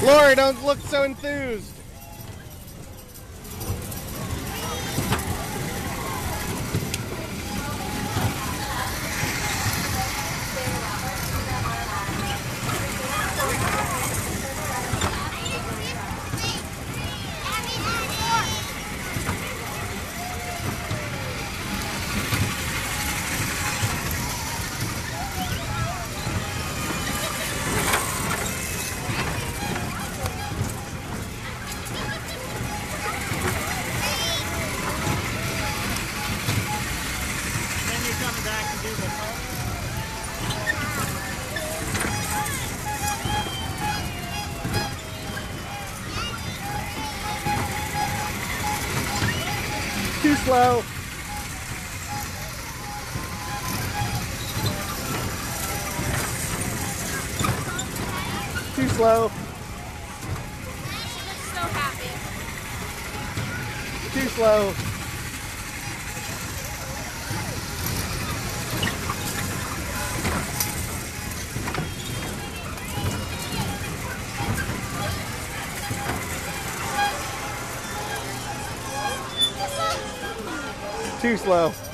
Lori, don't look so enthused. Coming back to do the phone. Too slow. Too slow. She looks so happy. Too slow. Too slow.